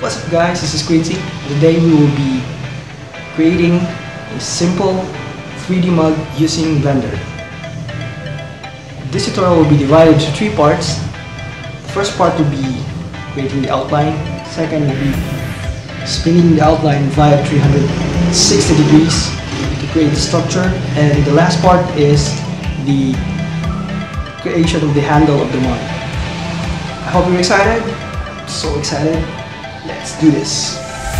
What's up guys, this is Quincy. Today we will be creating a simple 3D mug using Blender. This tutorial will be divided into 3 parts. The first part will be creating the outline. Second will be spinning the outline via 360 degrees to create the structure. And the last part is the creation of the handle of the mug. I hope you're excited. I'm so excited. Let's do this.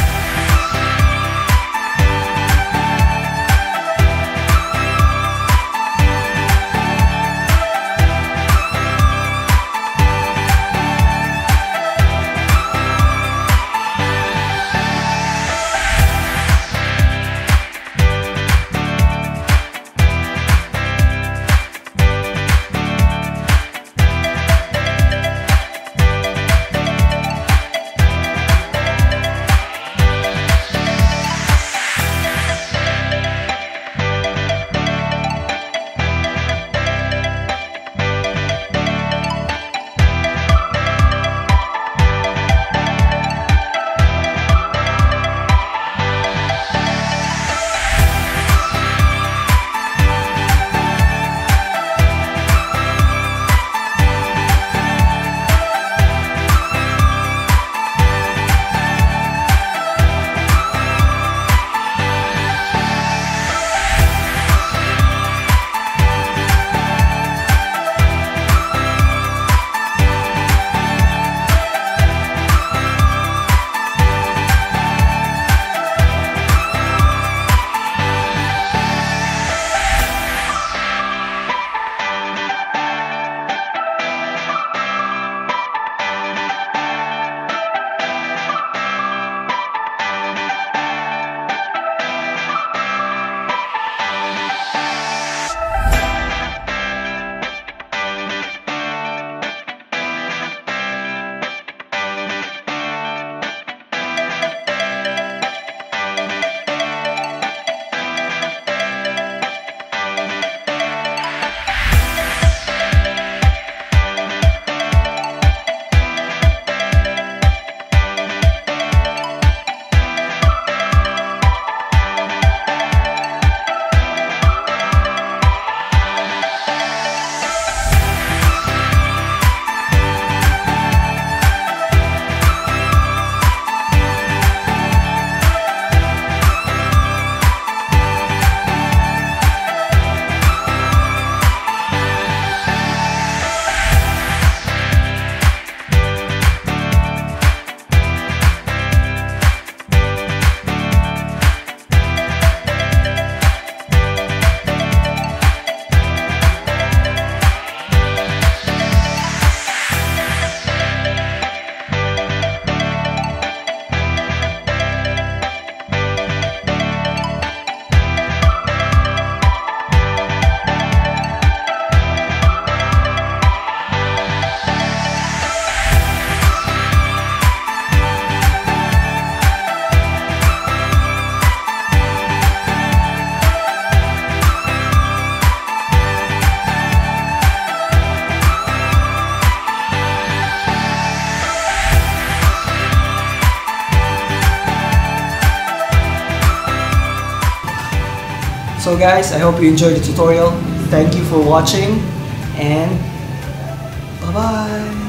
So guys, I hope you enjoyed the tutorial. Thank you for watching and bye bye.